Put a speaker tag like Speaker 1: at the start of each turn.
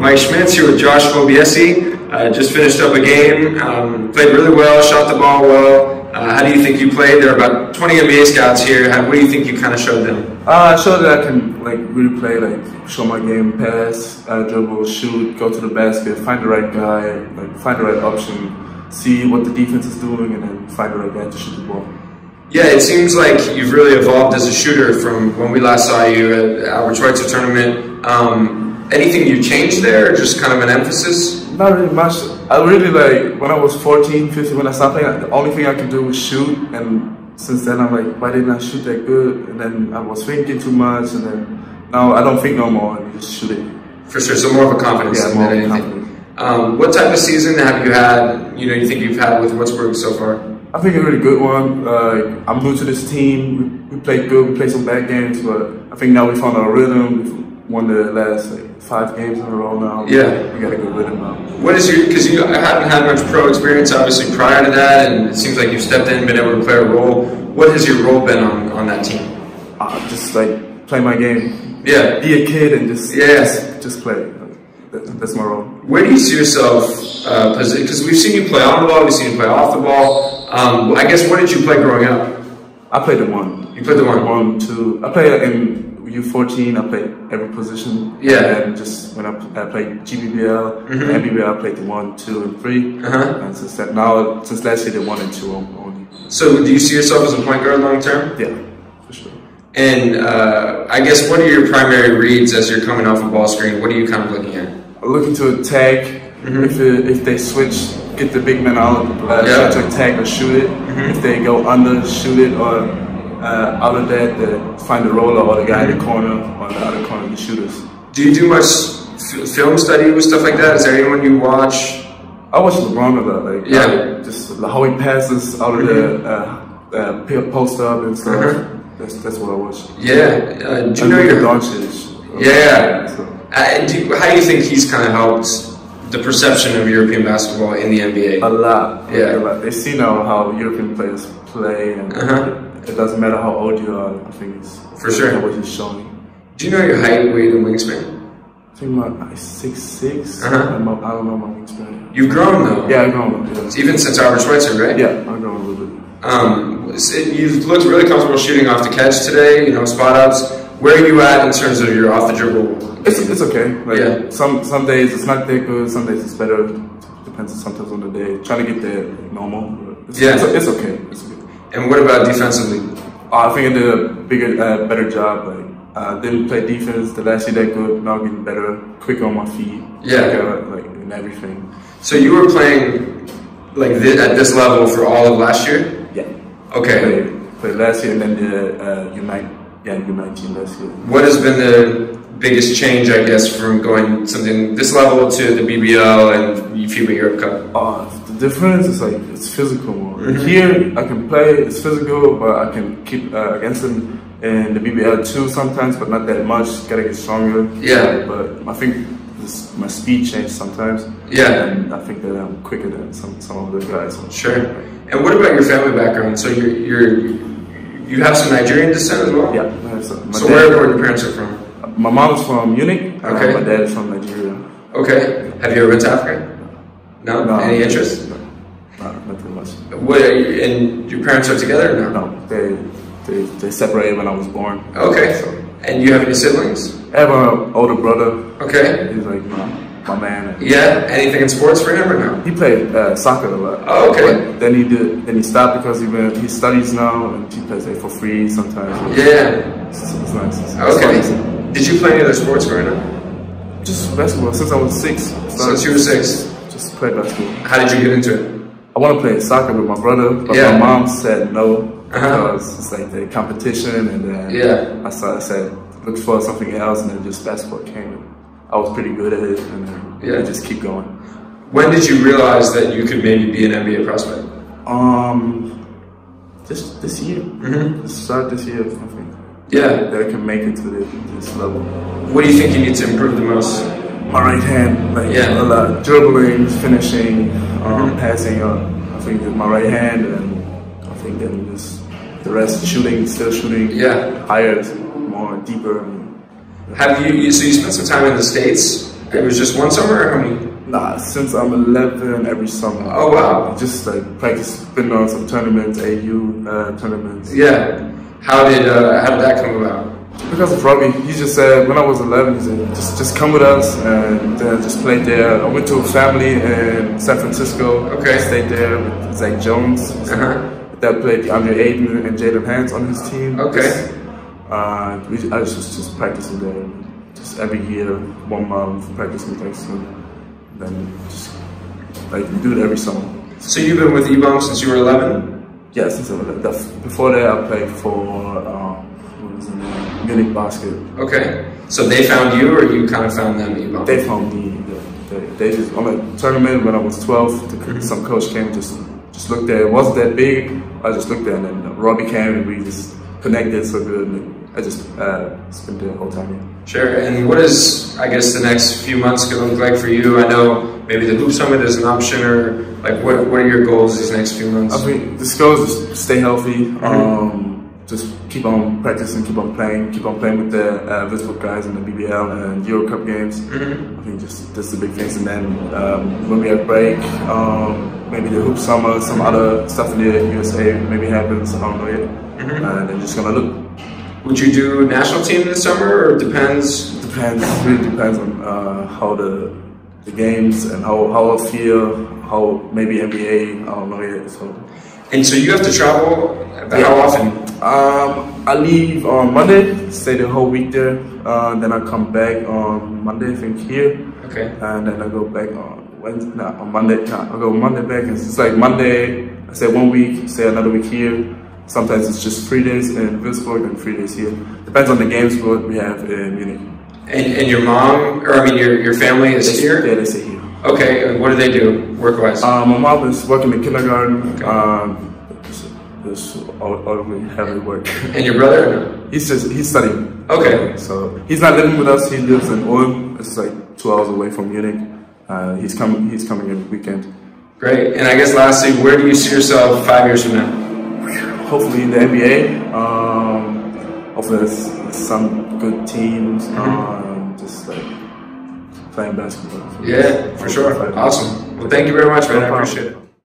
Speaker 1: Mike Schmitz here with Josh Fobiesi. Just finished up a game, played really well, shot the ball well. How do you think you played? There are about 20 NBA scouts here. What do you think you kind of showed them?
Speaker 2: I showed that I can really play, show my game, pass, dribble, shoot, go to the basket, find the right guy, find the right option, see what the defense is doing, and then find the right guy to shoot the ball.
Speaker 1: Yeah, it seems like you've really evolved as a shooter from when we last saw you at Albert Schweitzer tournament. Anything you changed there, or just kind of an emphasis?
Speaker 2: Not really much. I really when I was 14, 15, when I started playing, the only thing I could do was shoot, and since then I'm like, why didn't I shoot that good? And then I was thinking too much, and then now I don't think no more, and just shoot it.
Speaker 1: For sure, so more of a confidence than anything. What type of season have you had, you think you've had with Würzburg so far?
Speaker 2: I think a really good one. I'm new to this team. We played good, we played some bad games, but I think now we found our rhythm. We've won the last 5 games in a row now.
Speaker 1: Yeah.
Speaker 2: We got a good rhythm now.
Speaker 1: What is because you haven't had much pro experience obviously prior to that, and it seems like you've stepped in and been able to play a role. What has your role been on that team?
Speaker 2: Just play my game.
Speaker 1: Yeah.
Speaker 2: Be a kid and just play. That's my role. Where
Speaker 1: do you see yourself because we've seen you play on the ball, we've seen you play off the ball. I guess what did you play growing up?
Speaker 2: I played the one.
Speaker 1: You played the one?
Speaker 2: 1, 2. I played in U14, I played every position.
Speaker 1: Yeah.
Speaker 2: And just when I played GBBL, and NBBL, I played the 1, 2, and 3. And since last year, the 1 and 2 only.
Speaker 1: So do you see yourself as a point guard long term?
Speaker 2: Yeah, for sure.
Speaker 1: And I guess what are your primary reads as you're coming off a ball screen? What are you kind of looking at?
Speaker 2: I'm looking to attack. If they switch, get the big man out, try to attack or shoot it. If they go under, shoot it, or out of that, find the roller or the guy in the corner or the other corner, the shooters.
Speaker 1: Do you do much film study with stuff like that? Is there anyone you watch?
Speaker 2: I watch LeBron a lot. Just how he passes out of the post up and stuff. That's what I watch.
Speaker 1: Yeah. Do you know your
Speaker 2: Doncic?
Speaker 1: Yeah. How do you think he's kind of helped the perception of European basketball in the NBA?
Speaker 2: A lot.
Speaker 1: Yeah.
Speaker 2: A lot. They see now how European players play, and it doesn't matter how old you are. I think it's
Speaker 1: for sure
Speaker 2: what he's showing.
Speaker 1: Do you know your height, weight, and wingspan?
Speaker 2: I think I'm 6'6". I don't know my wingspan.
Speaker 1: You've grown though.
Speaker 2: Yeah, I've grown. Yeah.
Speaker 1: Even since Albert Schweitzer, right?
Speaker 2: Yeah, I've grown a little bit.
Speaker 1: You've looked really comfortable shooting off the catch today. Spot ups. Where are you at in terms of your off the dribble?
Speaker 2: It's okay. Some days it's not that good. Some days it's better. Depends sometimes on the day. Trying to get there normal. It's okay. It's okay.
Speaker 1: And what about defensively?
Speaker 2: I think I did a better job. Didn't play defense the last year that good. Now getting better, quicker on my feet.
Speaker 1: Yeah.
Speaker 2: In everything.
Speaker 1: So you were playing at this level for all of last year?
Speaker 2: Yeah.
Speaker 1: Okay.
Speaker 2: Played last year and then the U19 last year.
Speaker 1: What has been the biggest change, I guess, from going something this level to the BBL and FIBA Europe Cup?
Speaker 2: The difference is it's physical more. Here I can play, it's physical, but I can keep against them in the BBL too sometimes, but not that much. Gotta get stronger.
Speaker 1: Yeah.
Speaker 2: But I think my speed changed sometimes.
Speaker 1: Yeah.
Speaker 2: And I think that I'm quicker than some of the guys.
Speaker 1: Sure. And what about your family background? So you have some Nigerian descent as well?
Speaker 2: Yeah.
Speaker 1: So where are your parents are from?
Speaker 2: My mom's from Munich.
Speaker 1: Okay.
Speaker 2: My dad is from Nigeria.
Speaker 1: Okay. Have you ever been to Africa? No? Any interest?
Speaker 2: No, not too much.
Speaker 1: And your parents are together or no?
Speaker 2: No, they separated when I was born.
Speaker 1: Okay. So. And you have any siblings?
Speaker 2: I have an older brother.
Speaker 1: Okay.
Speaker 2: He's my man.
Speaker 1: Yeah. Anything in sports for him or no?
Speaker 2: He played soccer a lot.
Speaker 1: Oh, okay.
Speaker 2: But then he stopped because he studies now and he plays for free sometimes.
Speaker 1: Yeah.
Speaker 2: It's nice.
Speaker 1: Okay. Did you play any other sports growing up?
Speaker 2: Just basketball since I was 6.
Speaker 1: Since you were 6?
Speaker 2: Just played basketball.
Speaker 1: How did you get into it?
Speaker 2: I want to play soccer with my brother, but my mom said no because it's the competition, and then I said look for something else, and then just basketball came. And I was pretty good at it, and then I just keep going.
Speaker 1: When did you realize that you could maybe be an NBA prospect?
Speaker 2: Just this year. Start this year, I think.
Speaker 1: Yeah.
Speaker 2: That I can make it to this level.
Speaker 1: What do you think you need to improve the most?
Speaker 2: My right hand, a lot dribbling, finishing, passing. I think that my right hand, and I think then just the rest shooting, still shooting.
Speaker 1: Yeah.
Speaker 2: Higher, more deeper.
Speaker 1: Have you? So you spent some time in the States. It was just one summer, or how many?
Speaker 2: Nah, since I'm 11, every summer.
Speaker 1: Oh wow!
Speaker 2: Just like practice, been on some tournaments, AU tournaments.
Speaker 1: Yeah. How did that come about?
Speaker 2: Because of Robbie, he just said when I was 11, he said just come with us, and then just played there. I went to a family in San Francisco.
Speaker 1: Okay.
Speaker 2: Stayed there with Zach Jones. That played DeAndre Ayton and Jalen Hans on his team.
Speaker 1: Okay.
Speaker 2: I was just practicing there, just every year, 1 month practicing things. Then just like we do it every summer.
Speaker 1: So you've been with eBum since you were 11?
Speaker 2: Yeah, since I was 11. Before that, I played for what was the name? Munich Basket.
Speaker 1: Okay. So they found you, or you kind of found them at eBum?
Speaker 2: They found me. They just on a tournament when I was 12. Some coach came, just looked there. It wasn't that big. I just looked there, and then Robbie came, and we just connected so good. And I just spent the whole time here.
Speaker 1: Sure. And what is, I guess, the next few months going to look like for you? I know maybe the Hoop Summit is an option, or like what are your goals these next few months?
Speaker 2: I mean, the goal is just stay healthy. Just keep on practicing, keep on playing with the Würzburg guys in the BBL and Euro Cup games. I think that's the big things. And then when we have break, maybe the Hoop Summer, some other stuff in the USA maybe happens. I don't know yet. And then just gonna look.
Speaker 1: Would you do national team this summer, or it depends?
Speaker 2: Depends. It really depends on how the games and how I feel. How maybe NBA. I don't know yet. So.
Speaker 1: And so you have to travel. How often?
Speaker 2: I leave on Monday, stay the whole week there. Then I come back on Monday, I think here.
Speaker 1: Okay.
Speaker 2: And then I go back on Wednesday. No, on Monday. No, I go Monday back. It's like Monday. I stay 1 week, stay another week here. Sometimes it's just 3 days in Würzburg and 3 days here. Depends on the games what we have in Munich.
Speaker 1: And your mom, or I mean your family is here?
Speaker 2: Yeah, they stay here.
Speaker 1: Okay, and what do they do work-wise?
Speaker 2: My mom is working in kindergarten. Okay. Just all we have at work.
Speaker 1: And your brother?
Speaker 2: He's studying.
Speaker 1: Okay.
Speaker 2: So he's not living with us. He lives in Ulm. It's like 2 hours away from Munich. He's coming every weekend.
Speaker 1: Great. And I guess lastly, where do you see yourself 5 years from now?
Speaker 2: Hopefully in the NBA. Hopefully there's some good teams. Just like playing basketball.
Speaker 1: Yeah, for sure. Awesome. Well, thank you very much, man. I appreciate it.